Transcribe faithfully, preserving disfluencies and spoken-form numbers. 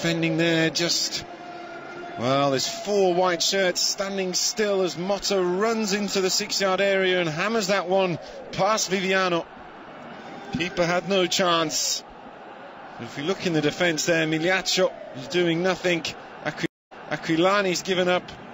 defending there, just... Well, there's four white shirts standing still as Motta runs into the six-yard area and hammers that one past Viviano. Keeper had no chance. If you look in the defence there, Migliaccio is doing nothing. Aquilani's given up.